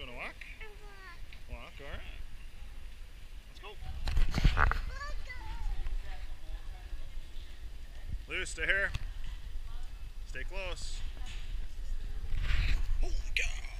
You wanna walk? Walk, alright. Let's go. Lou, stay here. Stay close. Oh my God.